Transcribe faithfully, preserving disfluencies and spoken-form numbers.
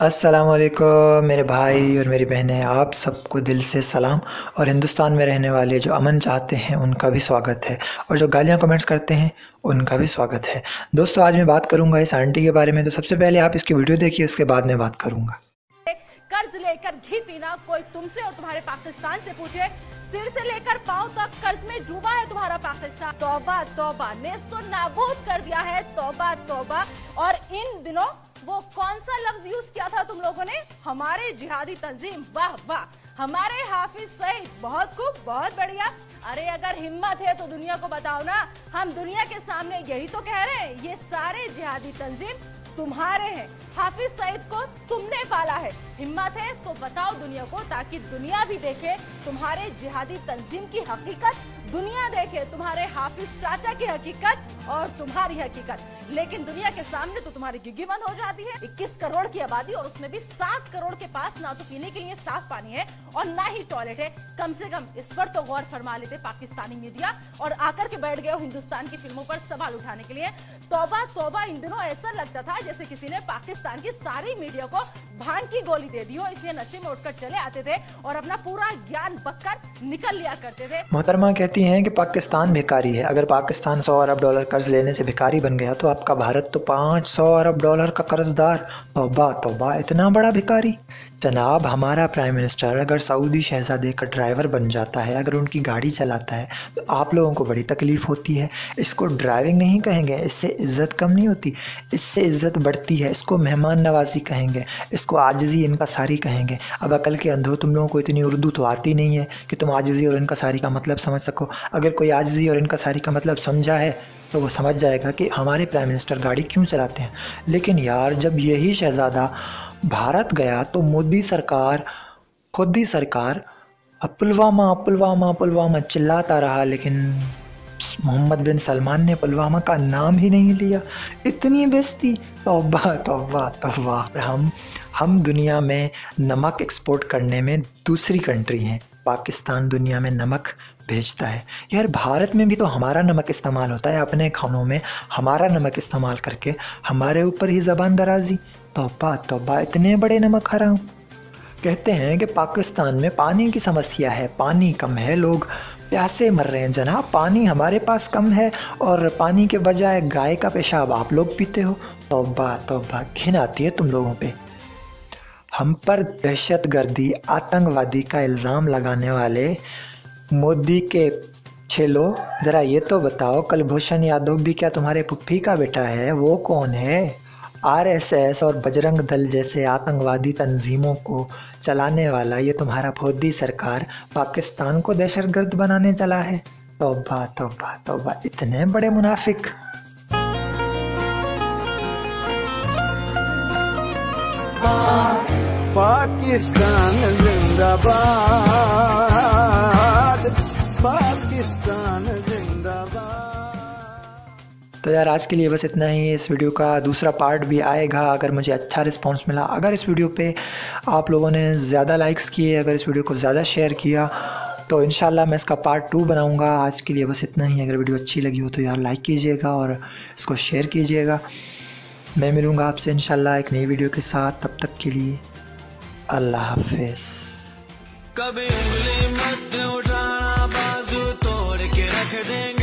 अस्सलामुअलैकुम मेरे भाई और मेरी बहनें, आप सबको दिल से सलाम। और हिंदुस्तान में रहने वाले जो अमन चाहते हैं उनका भी स्वागत है, और जो गालियाँ कमेंट्स करते हैं उनका भी स्वागत है। दोस्तों, आज मैं बात करूंगा इस आंटी के बारे में। तो सबसे पहले आप इसकी वीडियो देखिए, उसके बाद मैं बात करूंगा। कर्ज लेकर घी पीना, कोई तुमसे और तुम्हारे पाकिस्तान से पूछे, सिर से लेकर पांव तक कर्ज में डूबा है तुम्हारा पाकिस्तान। तौबा तौबा ने तो नाबूद कर दिया है, तौबा तौबा। और इन दिनों वो कौन सा लफ्ज यूज किया था तुम लोगों ने? हमारे जिहादी तंजीम, वाह वाह, हमारे हाफिज सईद, बहुत खूब, बहुत बढ़िया। अरे अगर हिम्मत है तो दुनिया को बताओ ना, हम दुनिया के सामने यही तो कह रहे हैं, ये सारे जिहादी तंजीम तुम्हारे हैं, हाफिज सईद को तुमने पाला है। हिम्मत है तो बताओ दुनिया को, ताकि दुनिया भी देखे तुम्हारे जिहादी तंजीम की हकीकत, दुनिया देखे तुम्हारे हाफिज चाचा की हकीकत और तुम्हारी हकीकत। लेकिन दुनिया के सामने तो तुम्हारी गिग्गी बंद हो जाती है। इक्कीस करोड़ की आबादी और उसमें भी सात करोड़ के पास ना तो पीने के लिए साफ पानी है और ना ही टॉयलेट है। कम से कम इस पर तो गौर फरमा लेते पाकिस्तानी मीडिया, और आकर के बैठ गए हो हिंदुस्तान की फिल्मों पर सवाल उठाने के लिए। तौबा तौबा, इन दिनों ऐसा लगता था जैसे किसी ने पाकिस्तान की सारी मीडिया को भांग की गोली दे दी हो, इसलिए नशे में उठकर चले आते थे और अपना पूरा ज्ञान बककर निकल लिया करते थे। मोहतरमा कहती हैं कि पाकिस्तान भिखारी है। अगर पाकिस्तान सौ अरब डॉलर कर्ज लेने से भिखारी बन गया तो आपका भारत तो पाँच सौ अरब डॉलर का कर्जदार। तौबा तौबा, इतना बड़ा भिखारी। जनाब, हमारा प्राइम मिनिस्टर अगर सऊदी शहजादे का ड्राइवर बन जाता है, अगर उनकी गाड़ी चलाता है, तो आप लोगों को बड़ी तकलीफ़ होती है। इसको ड्राइविंग नहीं कहेंगे, इससे इज़्ज़त कम नहीं होती, इससे इज़्ज़त बढ़ती है। इसको मेहमान नवाजी कहेंगे, इसको आजिज़ी इनका सारी कहेंगे। अब अकल के अंधो, तुम लोगों को इतनी उर्दू तो आती नहीं है कि तुम आजिज़ी और इनका सारी का मतलब समझ सको। अगर कोई आजिज़ी और इनका सारी का मतलब समझा है तो वो समझ जाएगा कि हमारे प्राइम मिनिस्टर गाड़ी क्यों चलाते हैं। लेकिन यार, जब यही शहज़ादा भारत गया तो मोदी सरकार, खुद ही सरकार पुलवामा पुलवामा पुलवामा चिल्लाता रहा, लेकिन मोहम्मद बिन सलमान ने पुलवामा का नाम ही नहीं लिया। इतनी बेइज्जती। तौबा तौबा तौबा। हम हम दुनिया में नमक एक्सपोर्ट करने में दूसरी कंट्री हैं। पाकिस्तान दुनिया में नमक भेजता है। यार, भारत में भी तो हमारा नमक इस्तेमाल होता है, अपने खानों में हमारा नमक इस्तेमाल करके हमारे ऊपर ही ज़बान दराजी। तौबा तौबा, इतने बड़े नमक हराम। कहते हैं कि पाकिस्तान में पानी की समस्या है, पानी कम है, लोग प्यासे मर रहे हैं। जनाब, पानी हमारे पास कम है और पानी के बजाय गाय का पेशाब आप लोग पीते हो। तौबा तौबा, घिन आती है तुम लोगों पे। हम पर दहशतगर्दी, आतंकवादी का इल्ज़ाम लगाने वाले मोदी के छेलो, ज़रा ये तो बताओ, कुलभूषण यादव भी क्या तुम्हारे पुप्पी का बेटा है? वो कौन है? आर एस एस और बजरंग दल जैसे आतंकवादी तंजीमों को चलाने वाला ये तुम्हारा मोदी सरकार पाकिस्तान को दहशतगर्द बनाने चला है। तौबा तौबा तौबा, इतने बड़े मुनाफिक। पाकिस्तान जिंदाबाद, पाकिस्तान जिंदाबाद। तो यार, आज के लिए बस इतना ही। इस वीडियो का दूसरा पार्ट भी आएगा अगर मुझे अच्छा रिस्पांस मिला। अगर इस वीडियो पे आप लोगों ने ज़्यादा लाइक्स किए, अगर इस वीडियो को ज़्यादा शेयर किया, तो इंशाल्लाह मैं इसका पार्ट टू बनाऊंगा। आज के लिए बस इतना ही। अगर वीडियो अच्छी लगी हो तो यार लाइक कीजिएगा और इसको शेयर कीजिएगा। मैं मिलूँगा आपसे इंशाल्लाह एक नई वीडियो के साथ। तब तक के लिए अल्लाह हाफिज़। कभी उंगली मत उठाना, बाजू तोड़ के रख देंगे।